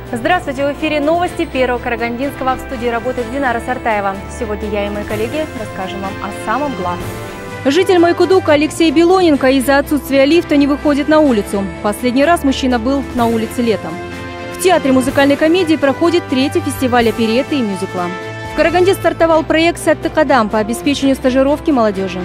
Здравствуйте! В эфире новости Первого Карагандинского. В студии работает Динара Сартаева. Сегодня я и мои коллеги расскажем вам о самом главном. Житель Майкудука Алексей Белоненко из-за отсутствия лифта не выходит на улицу. Последний раз мужчина был на улице летом. В Театре музыкальной комедии проходит 3-й фестиваль оперетты и мюзикла. В Караганде стартовал проект «Сатты Кадам» по обеспечению стажировки молодежи.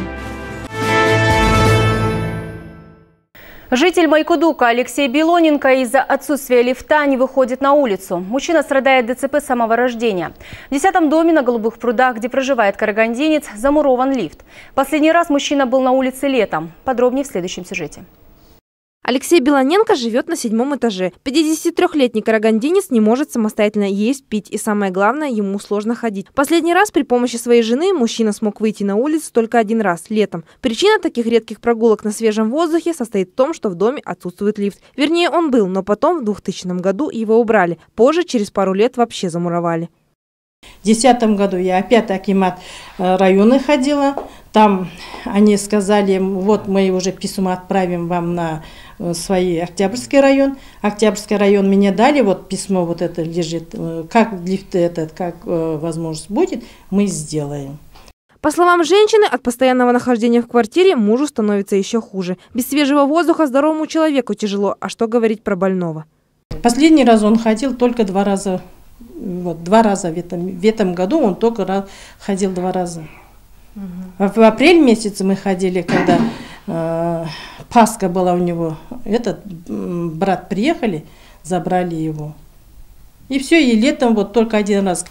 Житель Майкудука Алексей Белоненко из-за отсутствия лифта не выходит на улицу. Мужчина страдает ДЦП с самого рождения. В 10-м доме на Голубых прудах, где проживает карагандинец, замурован лифт. Последний раз мужчина был на улице летом. Подробнее в следующем сюжете. Алексей Белоненко живет на 7-м этаже. 53-летний карагандинец не может самостоятельно есть, пить и, самое главное, ему сложно ходить. Последний раз при помощи своей жены мужчина смог выйти на улицу только один раз, летом. Причина таких редких прогулок на свежем воздухе состоит в том, что в доме отсутствует лифт. Вернее, он был, но потом в 2000 году его убрали. Позже, через пару лет, вообще замуровали. В 2010 году я опять акимат района ходила. Там они сказали, вот мы уже письмо отправим вам на свой Октябрьский район. Октябрьский район мне дали, вот письмо вот это лежит. Как лифт этот, как возможность будет, мы сделаем. По словам женщины, от постоянного нахождения в квартире мужу становится еще хуже. Без свежего воздуха здоровому человеку тяжело, а что говорить про больного? Последний раз он ходил только 2 раза. Вот, 2 раза в этом году он только ходил 2 раза. В апреле месяце мы ходили, когда Пасха была у него. Этот брат приехали, забрали его. И все, и летом вот только 1 раз.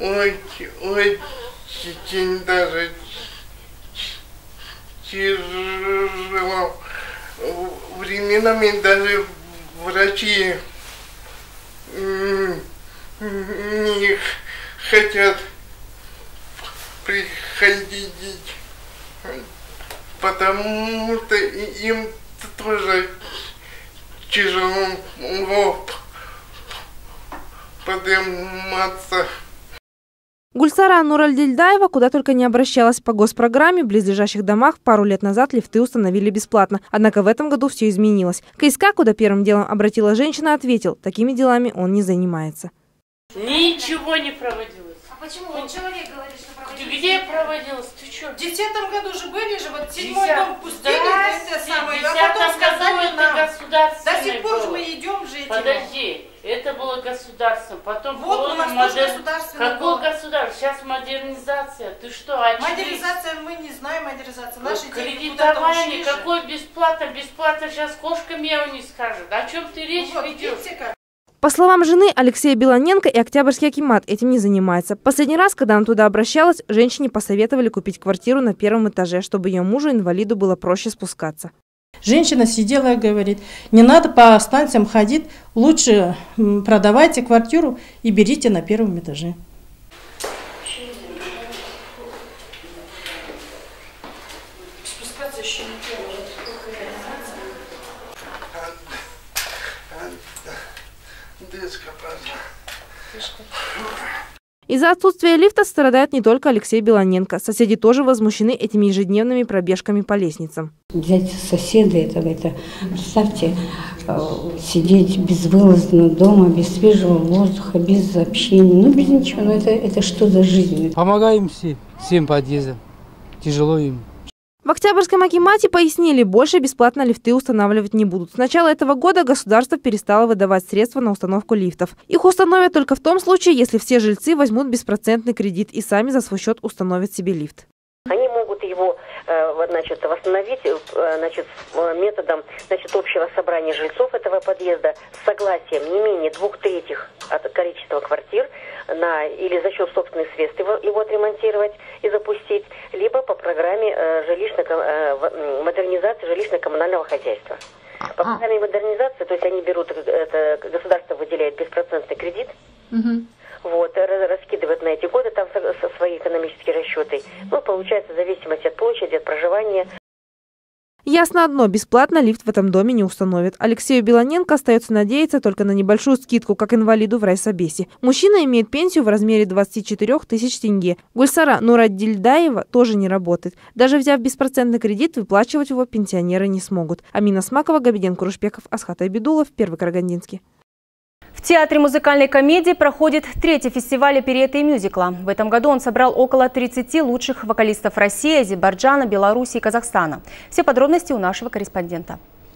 Очень даже тяжело. Временами даже врачи не хотят приходить, потому что им тоже тяжело подниматься. Гульсара Нуральдильдаева куда только не обращалась по госпрограмме. В близлежащих домах пару лет назад лифты установили бесплатно. Однако в этом году все изменилось. КСК, куда первым делом обратила женщина, ответил, такими делами он не занимается. Ничего не проводилось. А почему? Он человек говорит, что проводилось. Где проводилось? Ты что? В 2010 году же были же, вот 7-й дом пустили, да, это самое, а потом сказали это нам. государственное До сих пор же было. мы идем же этим. Подожди, это было государство, потом вот у нас тоже государственное. Какое государство? Сейчас модернизация. Ты что, очевидно? Модернизация, мы не знаем модернизацию. Наши кредитование, какое бесплатно? Бесплатно сейчас кошка мяу не скажет. О чем ты речь ведешь? По словам жены, Алексея Белоненко и Октябрьский акимат этим не занимается. Последний раз, когда она туда обращалась, женщине посоветовали купить квартиру на 1-м этаже, чтобы ее мужу-инвалиду было проще спускаться. Женщина сидела и говорит, не надо по станциям ходить, лучше продавайте квартиру и берите на 1-м этаже. Спускаться еще не делают. Из-за отсутствия лифта страдает не только Алексей Белоненко. Соседи тоже возмущены этими ежедневными пробежками по лестницам. Взять соседа это, представьте, сидеть безвылазно дома, без свежего воздуха, без общения, без ничего. Но это что за жизнь? Помогаем всем подъездам. Тяжело им. В Октябрьском акимате пояснили, больше бесплатно лифты устанавливать не будут. С начала этого года государство перестало выдавать средства на установку лифтов. Их установят только в том случае, если все жильцы возьмут беспроцентный кредит и сами за свой счет установят себе лифт. Они могут его восстановить методом общего собрания жильцов этого подъезда с согласием не менее 2/3 от количества квартир или за счет собственных средств его отремонтировать и запустить, либо по программе модернизации жилищно-коммунального хозяйства. По программе модернизации, то есть они берут, государство выделяет беспроцентный кредит, раскидывают на эти годы, там свои экономические расчеты. Получается, в зависимости от площади, от проживания. Ясно одно, бесплатно лифт в этом доме не установят. Алексею Белоненко остается надеяться только на небольшую скидку, как инвалиду в райсобесе. Мужчина имеет пенсию в размере 24 тысяч тенге. Гульсара Нуральдильдаева тоже не работает. Даже взяв беспроцентный кредит, выплачивать его пенсионеры не смогут. Амина Смакова, Габиден Курушбеков, Асхат Айбедулов, Первый Карагандинский. В Театре музыкальной комедии проходит 3-й фестиваль оперетты и мюзикла. В этом году он собрал около 30 лучших вокалистов России, Азербайджана, Беларуси и Казахстана. Все подробности у нашего корреспондента.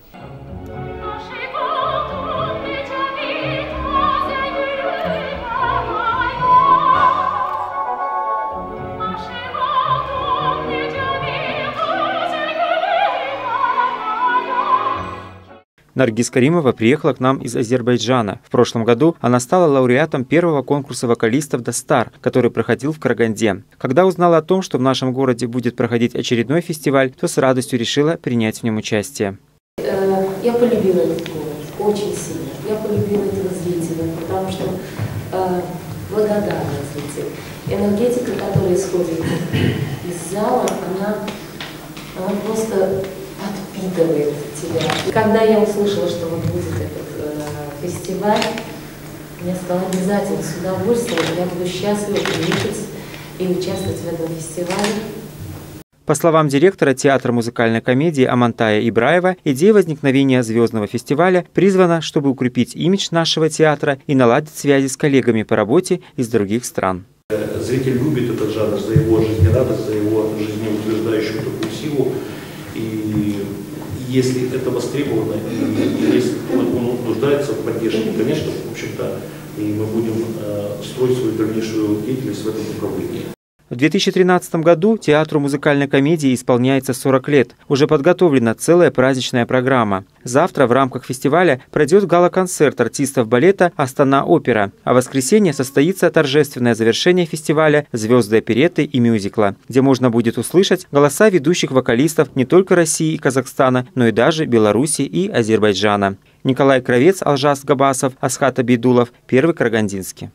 Наргиз Каримова приехала к нам из Азербайджана. В прошлом году она стала лауреатом первого конкурса вокалистов «Дастар», который проходил в Караганде. Когда узнала о том, что в нашем городе будет проходить очередной фестиваль, то с радостью решила принять в нем участие. Я полюбила этот город очень сильно. Я полюбила этого зрителя, потому что благодарный зритель. Энергетика, которая исходит из зала, она просто подпитывает тебя. Когда я услышала, что вот будет этот фестиваль, я сказала обязательно, с удовольствием, я буду счастлива приехать и участвовать в этом фестивале. По словам директора Театра музыкальной комедии Амантая Ибраева, идея возникновения звездного фестиваля призвана, чтобы укрепить имидж нашего театра и наладить связи с коллегами по работе из других стран. Зритель любит этот жанр за его жизнерадость, за его жизнеутверждающую такую силу. И если это востребовано, и если он нуждается в поддержке, конечно, в общем-то, и мы будем строить свою дальнейшую деятельность в этом направлении. В 2013 году Театру музыкальной комедии исполняется 40 лет. Уже подготовлена целая праздничная программа. Завтра в рамках фестиваля пройдет гала-концерт артистов балета «Астана-опера», а в воскресенье состоится торжественное завершение фестиваля «Звезды оперетты и мюзикла», где можно будет услышать голоса ведущих вокалистов не только России и Казахстана, но и даже Беларуси и Азербайджана. Николай Кравец, Алжас Габасов, Асхат Абидулов, Первый Карагандинский.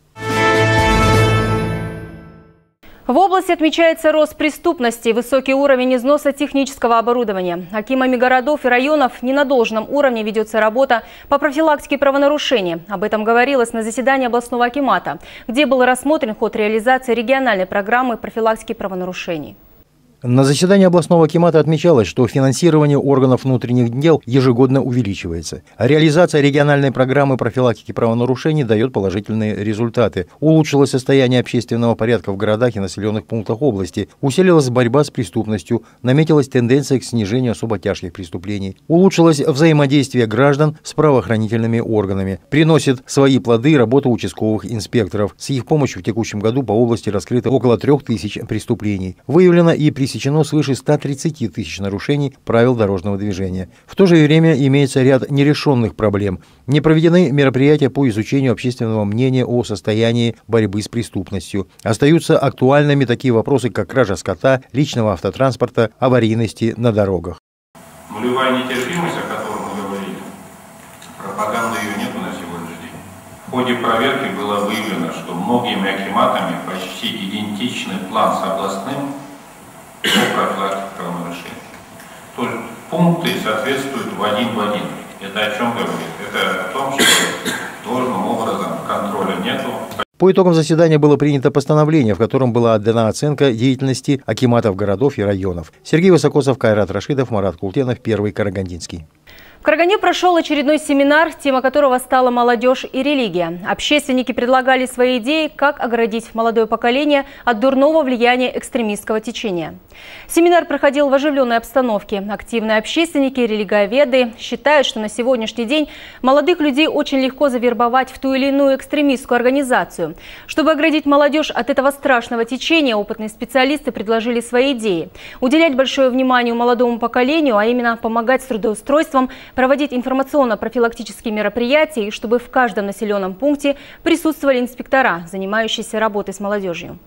В области отмечается рост преступности, высокий уровень износа технического оборудования. Акимами городов и районов не на должном уровне ведется работа по профилактике правонарушений. Об этом говорилось на заседании областного акимата, где был рассмотрен ход реализации региональной программы профилактики правонарушений. На заседании областного акимата отмечалось, что финансирование органов внутренних дел ежегодно увеличивается. А реализация региональной программы профилактики правонарушений дает положительные результаты. Улучшилось состояние общественного порядка в городах и населенных пунктах области. Усилилась борьба с преступностью. Наметилась тенденция к снижению особо тяжких преступлений. Улучшилось взаимодействие граждан с правоохранительными органами. Приносит свои плоды работа участковых инспекторов. С их помощью в текущем году по области раскрыто около 3000 преступлений. Выявлено и пресечено свыше 130 тысяч нарушений правил дорожного движения. В то же время имеется ряд нерешенных проблем. Не проведены мероприятия по изучению общественного мнения о состоянии борьбы с преступностью. Остаются актуальными такие вопросы, как кража скота, личного автотранспорта, аварийности на дорогах. Нулевая нетерпимость, о которой мы говорили, пропаганды ее нету на сегодняшний день. В ходе проверки было выявлено, что многими акиматами почти идентичный план с областным по профилактике правонарушений. То есть пункты соответствуют в один. Это о чем говорит? Это о том, что должным образом контроля нету. По итогам заседания было принято постановление, в котором была отдана оценка деятельности акиматов городов и районов. Сергей Высокосов, Кайрат Рашидов, Марат Култенов, Первый Карагандинский. В Караганде прошел очередной семинар, тема которого стала молодежь и религия. Общественники предлагали свои идеи, как оградить молодое поколение от дурного влияния экстремистского течения. Семинар проходил в оживленной обстановке. Активные общественники и религиоведы считают, что на сегодняшний день молодых людей очень легко завербовать в ту или иную экстремистскую организацию. Чтобы оградить молодежь от этого страшного течения, опытные специалисты предложили свои идеи. Уделять большое внимание молодому поколению, а именно помогать с трудоустройством, проводить информационно-профилактические мероприятия и чтобы в каждом населенном пункте присутствовали инспектора, занимающиеся работой с молодежью.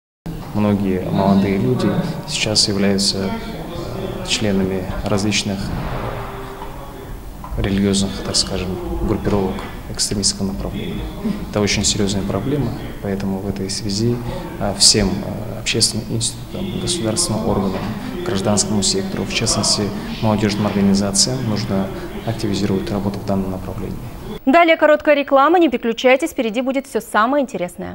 Многие молодые люди сейчас являются членами различных религиозных, так скажем, группировок экстремистского направления. Это очень серьезная проблема, поэтому в этой связи всем общественным институтам, государственным органам, гражданскому сектору, в частности молодежным организациям, нужно активизировать работу в данном направлении. Далее короткая реклама, не переключайтесь, впереди будет все самое интересное.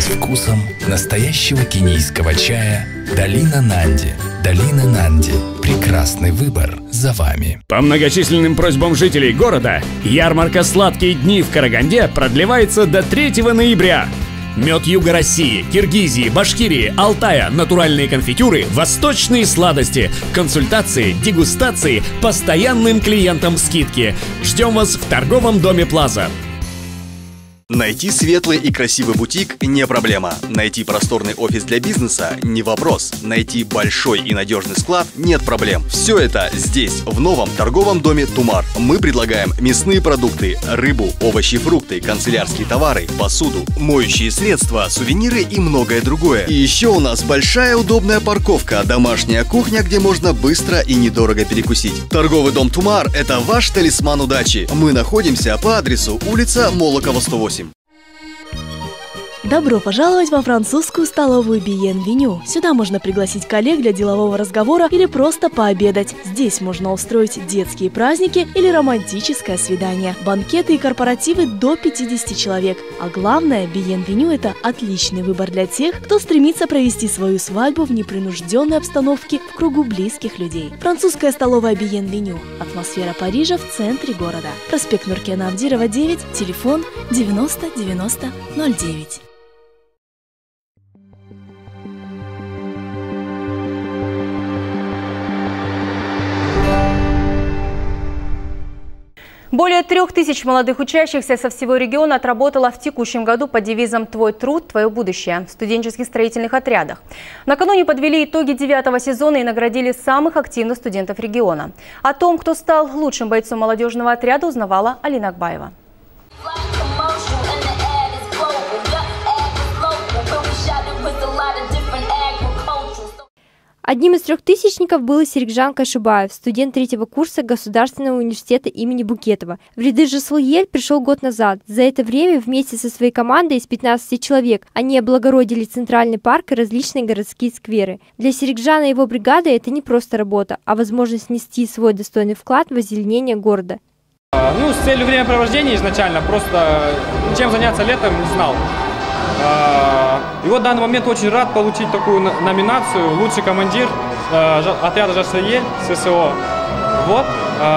насладитесь вкусом настоящего кенийского чая «Долина Нанди». «Долина Нанди» – прекрасный выбор за вами. По многочисленным просьбам жителей города, ярмарка «Сладкие дни» в Караганде продлевается до 3 ноября. Мед Юга России, Киргизии, Башкирии, Алтая, натуральные конфитюры, восточные сладости, консультации, дегустации, постоянным клиентам скидки. Ждем вас в торговом доме «Плаза». Найти светлый и красивый бутик не проблема. Найти просторный офис для бизнеса не вопрос. Найти большой и надежный склад нет проблем. Все это здесь, в новом торговом доме «Тумар». Мы предлагаем мясные продукты, рыбу, овощи, фрукты, канцелярские товары, посуду, моющие средства, сувениры и многое другое. И еще у нас большая удобная парковка, домашняя кухня, где можно быстро и недорого перекусить. Торговый дом «Тумар» – это ваш талисман удачи. Мы находимся по адресу улица Молокова, 108. Добро пожаловать во французскую столовую Bienvenue. Сюда можно пригласить коллег для делового разговора или просто пообедать. Здесь можно устроить детские праздники или романтическое свидание. Банкеты и корпоративы до 50 человек. А главное, Bienvenue – это отличный выбор для тех, кто стремится провести свою свадьбу в непринужденной обстановке в кругу близких людей. Французская столовая Bienvenue. Атмосфера Парижа в центре города. Проспект Нуркена Абдирова, 9, телефон 90 90 09. Более 3000 молодых учащихся со всего региона отработало в текущем году под девизом «Твой труд, твое будущее» в студенческих строительных отрядах. Накануне подвели итоги 9-го сезона и наградили самых активных студентов региона. О том, кто стал лучшим бойцом молодежного отряда, узнавала Алина Акбаева. Одним из трехтысячников был и Серикжан Кайшубаев, студент 3-го курса Государственного университета имени Букетова. В ряды ЖСЛ-Ель пришел год назад. За это время вместе со своей командой из 15 человек они облагородили Центральный парк и различные городские скверы. Для Серикжана и его бригады это не просто работа, а возможность внести свой достойный вклад в озеленение города. С целью времяпровождения изначально, просто чем заняться летом не знал. И вот в данный момент очень рад получить такую номинацию «Лучший командир отряда ЖСЛ-Ель ССО». Вот.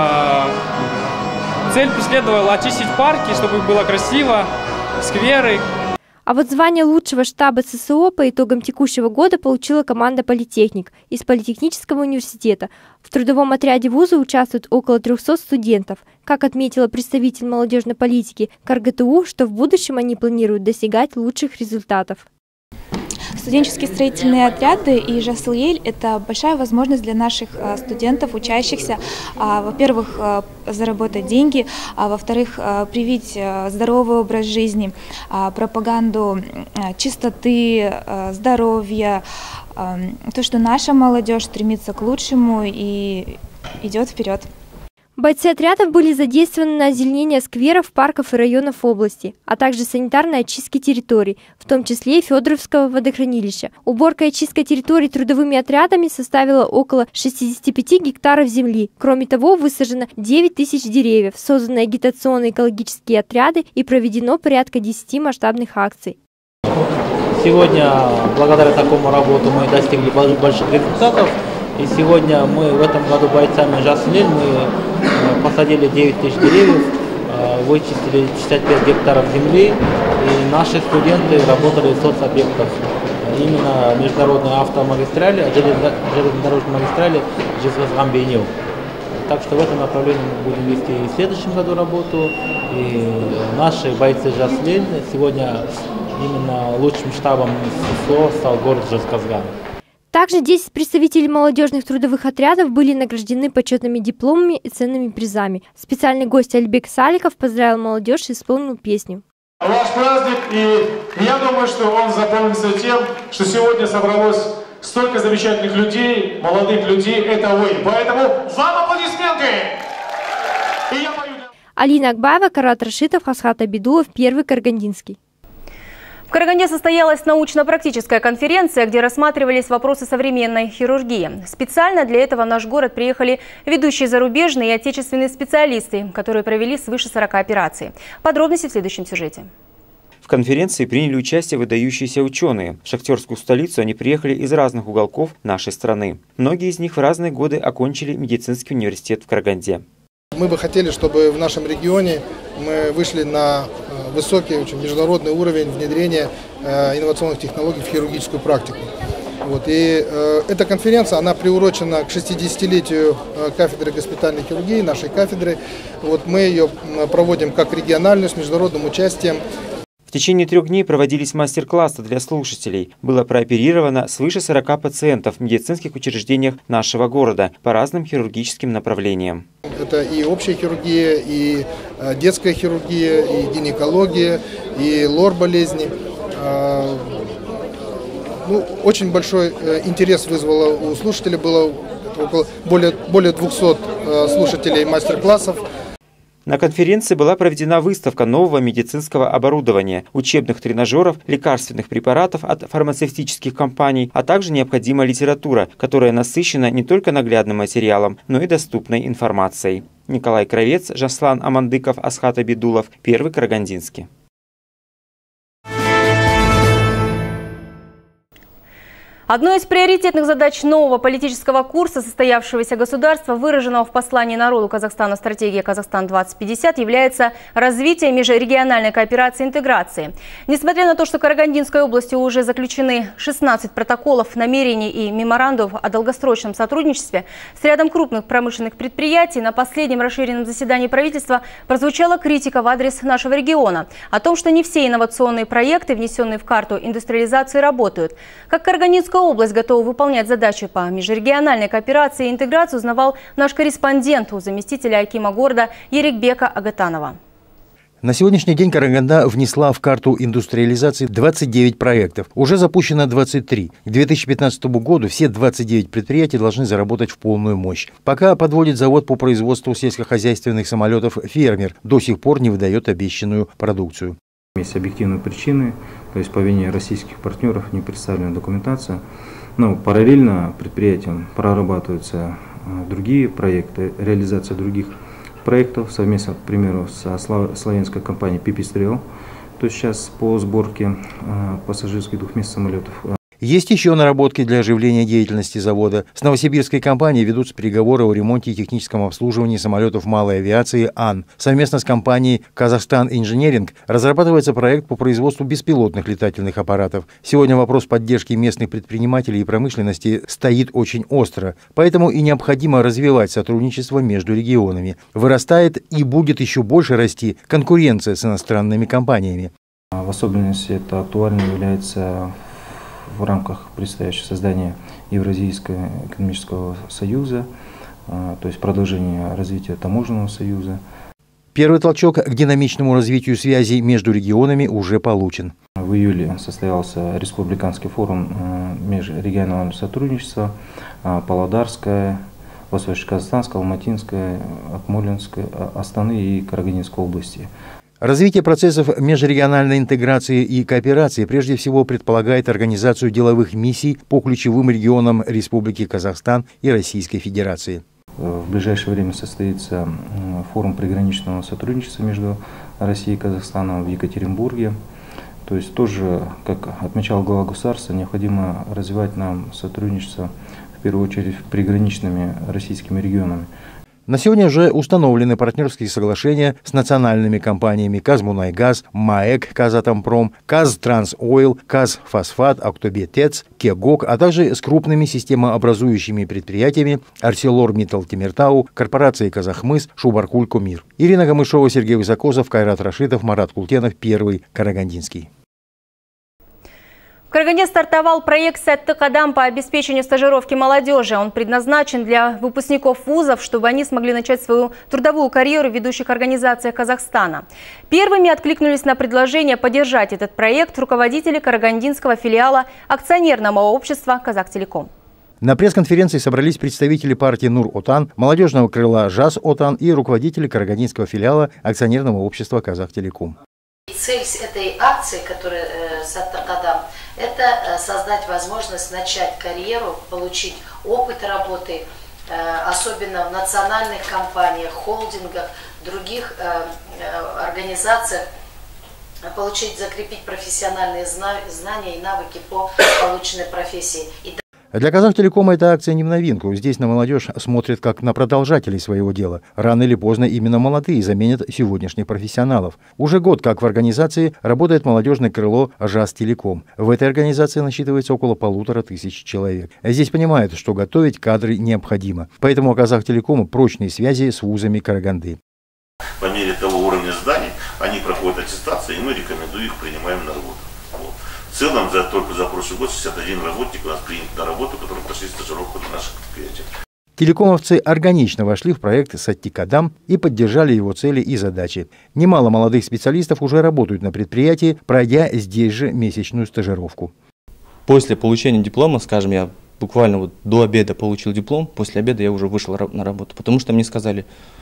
Цель преследовала очистить парки, чтобы было красиво, скверы. А вот звание лучшего штаба ССО по итогам текущего года получила команда «Политехник» из Политехнического университета. В трудовом отряде вуза участвуют около 300 студентов. Как отметила представитель молодежной политики КарГТУ, что в будущем они планируют достигать лучших результатов. Студенческие строительные отряды и ЖСЛ-Ель – это большая возможность для наших студентов, учащихся, во-первых, заработать деньги, а во-вторых, привить здоровый образ жизни, пропаганду чистоты, здоровья, то, что наша молодежь стремится к лучшему и идет вперед. Бойцы отрядов были задействованы на озеленение скверов, парков и районов области, а также санитарной очистки территорий, в том числе и Федоровского водохранилища. Уборка и очистка территорий трудовыми отрядами составила около 65 гектаров земли. Кроме того, высажено 9000 деревьев, созданы агитационные экологические отряды и проведено порядка 10 масштабных акций. Сегодня, благодаря такому работу, мы достигли больших результатов. И сегодня мы в этом году бойцами ЖСЛ-Ель мы посадили 9000 деревьев, вычистили 65 гектаров земли, и наши студенты работали в соцобъектах. Именно международные автомагистрали, железнодорожные магистрали Жезказган-Бейнеу. Так что в этом направлении мы будем вести и в следующем году работу. И наши бойцы ЖСЛ-Ель сегодня именно лучшим штабом ССО стал город Жезказган. Также 10 представителей молодежных трудовых отрядов были награждены почетными дипломами и ценными призами. Специальный гость Альбек Саликов поздравил молодежь и исполнил песню. Ваш праздник, и я думаю, что он запомнится тем, что сегодня собралось столько замечательных людей, молодых людей, это вы. Поэтому вам аплодисменты! И я пою... Алина Акбаева, Карат Рашитов, Хасхат Абидулов, Первый Карагандинский. В Караганде состоялась научно-практическая конференция, где рассматривались вопросы современной хирургии. Специально для этого в наш город приехали ведущие зарубежные и отечественные специалисты, которые провели свыше 40 операций. Подробности в следующем сюжете. В конференции приняли участие выдающиеся ученые. В шахтерскую столицу они приехали из разных уголков нашей страны. Многие из них в разные годы окончили медицинский университет в Караганде. Мы бы хотели, чтобы в нашем регионе мы вышли на высокий, очень международный уровень внедрения инновационных технологий в хирургическую практику. И эта конференция, она приурочена к 60-летию кафедры госпитальной хирургии, нашей кафедры. Мы ее проводим как региональную, с международным участием. В течение 3 дней проводились мастер-классы для слушателей. Было прооперировано свыше 40 пациентов в медицинских учреждениях нашего города по разным хирургическим направлениям. Это и общая хирургия, и детская хирургия, и гинекология, и лор-болезни. Очень большой интерес вызвало у слушателей, было более 200 слушателей мастер-классов. На конференции была проведена выставка нового медицинского оборудования, учебных тренажеров, лекарственных препаратов от фармацевтических компаний, а также необходимая литература, которая насыщена не только наглядным материалом, но и доступной информацией. Николай Кравец, Жаслан Амандыков, Асхат Абидулов, Первый Карагандинский. Одной из приоритетных задач нового политического курса состоявшегося государства, выраженного в послании народу Казахстана «Стратегия Казахстан-2050», является развитие межрегиональной кооперации и интеграции. Несмотря на то, что Карагандинской областью уже заключены 16 протоколов, намерений и меморандумов о долгосрочном сотрудничестве с рядом крупных промышленных предприятий, на последнем расширенном заседании правительства прозвучала критика в адрес нашего региона о том, что не все инновационные проекты, внесенные в карту индустриализации, работают. Как Карагандинская область готова выполнять задачи по межрегиональной кооперации и интеграции, узнавал наш корреспондент у заместителя акима города Ерикбека Агатанова. На сегодняшний день Караганда внесла в карту индустриализации 29 проектов. Уже запущено 23. К 2015 году все 29 предприятий должны заработать в полную мощь. Пока подводит завод по производству сельскохозяйственных самолетов «Фермер». До сих пор не выдает обещанную продукцию. Есть объективные причины, то есть по вине российских партнеров не представлена документация. Но параллельно предприятиям прорабатываются другие проекты, реализация других проектов совместно, к примеру, со славянской компанией «Пипистрел», то есть сейчас по сборке пассажирских двухместных самолетов. Есть еще наработки для оживления деятельности завода. С новосибирской компанией ведутся переговоры о ремонте и техническом обслуживании самолетов малой авиации «Ан». Совместно с компанией «Казахстан Инженеринг» разрабатывается проект по производству беспилотных летательных аппаратов. Сегодня вопрос поддержки местных предпринимателей и промышленности стоит очень остро. Поэтому и необходимо развивать сотрудничество между регионами. Вырастает и будет еще больше расти конкуренция с иностранными компаниями. В особенности это актуально является в рамках предстоящего создания Евразийского экономического союза, то есть продолжение развития таможенного союза. Первый толчок к динамичному развитию связей между регионами уже получен. В июле состоялся республиканский форум межрегионального сотрудничества Павлодарская, Восточно-Казахстанская, Алматинская, Акмолинская, Астаны и Карагандинской области. Развитие процессов межрегиональной интеграции и кооперации прежде всего предполагает организацию деловых миссий по ключевым регионам Республики Казахстан и Российской Федерации. В ближайшее время состоится форум приграничного сотрудничества между Россией и Казахстаном в Екатеринбурге. То есть тоже, как отмечал глава государства, необходимо развивать нам сотрудничество в первую очередь с приграничными российскими регионами. На сегодня уже установлены партнерские соглашения с национальными компаниями «Казмунайгаз», «МАЭК», «Казатомпром», «Казтрансойл», «Казфосфат», «Актобетец», «Кегок», а также с крупными системообразующими предприятиями «ArcelorMittal-Темиртау», корпорацией «Казахмыс», «Шубаркуль-Комир». Ирина Камышова, Сергей Высокосов, Кайрат Рашитов, Марат Култенов, Первый Карагандинский. В Караганде стартовал проект «Сәтті қадам» по обеспечению стажировки молодежи. Он предназначен для выпускников вузов, чтобы они смогли начать свою трудовую карьеру в ведущих организациях Казахстана. Первыми откликнулись на предложение поддержать этот проект руководители карагандинского филиала акционерного общества «Казахтелеком». На пресс-конференции собрались представители партии «Нур-Отан», молодежного крыла «Жас-Отан» и руководители карагандинского филиала акционерного общества «Казахтелеком». Цель этой акции, которая «Сәтті қадам», это создать возможность начать карьеру, получить опыт работы, особенно в национальных компаниях, холдингах, других организациях, получить, закрепить профессиональные знания и навыки по полученной профессии. Для Казахтелекома эта акция не в новинку. Здесь на молодежь смотрят как на продолжателей своего дела. Рано или поздно именно молодые заменят сегодняшних профессионалов. Уже год как в организации работает молодежное крыло ЖАС-Телеком. В этой организации насчитывается около 1500 человек. Здесь понимают, что готовить кадры необходимо. Поэтому у Казахтелекома прочные связи с вузами Караганды. По мере того уровня зданий они проходят аттестацию, и мы рекомендуем их, принимаем на работу. В целом, только за прошлый год 61 работник у нас принят на работу, которые прошли стажировку на наших предприятиях. Телекомовцы органично вошли в проект «Саттикадам» и поддержали его цели и задачи. Немало молодых специалистов уже работают на предприятии, пройдя здесь же месячную стажировку. После получения диплома, скажем, я буквально вот до обеда получил диплом, после обеда я уже вышел на работу, потому что мне сказали: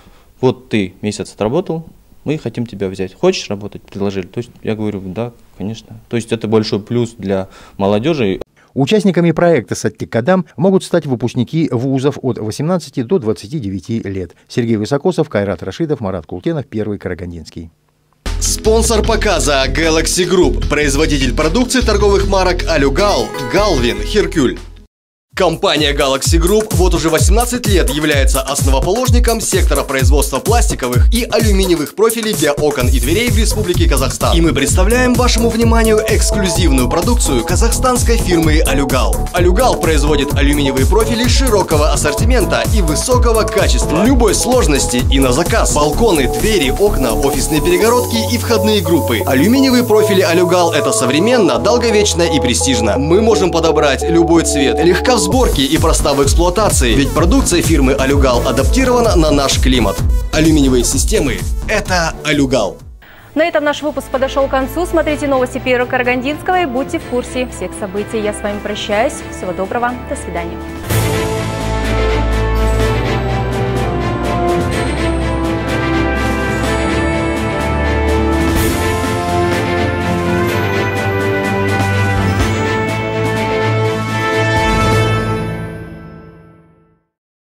вот ты месяц отработал, мы хотим тебя взять. Хочешь работать? Предложили. То есть я говорю: да, конечно. То есть это большой плюс для молодежи. Участниками проекта «Саттикадам» могут стать выпускники вузов от 18 до 29 лет. Сергей Высокосов, Кайрат Рашидов, Марат Култенов, Первый Карагандинский. Спонсор показа Galaxy Group, производитель продукции торговых марок Алюгал, Галвин, Херкюль. Компания Galaxy Group вот уже 18 лет является основоположником сектора производства пластиковых и алюминиевых профилей для окон и дверей в Республике Казахстан. И мы представляем вашему вниманию эксклюзивную продукцию казахстанской фирмы Алюгал. Алюгал производит алюминиевые профили широкого ассортимента и высокого качества, любой сложности и на заказ. Балконы, двери, окна, офисные перегородки и входные группы. Алюминиевые профили Алюгал — это современно, долговечно и престижно. Мы можем подобрать любой цвет, легко в сборке и проста в эксплуатации, ведь продукция фирмы Алюгал адаптирована на наш климат. Алюминиевые системы – это Алюгал. На этом наш выпуск подошел к концу. Смотрите новости Первого Карагандинского и будьте в курсе всех событий. Я с вами прощаюсь. Всего доброго. До свидания.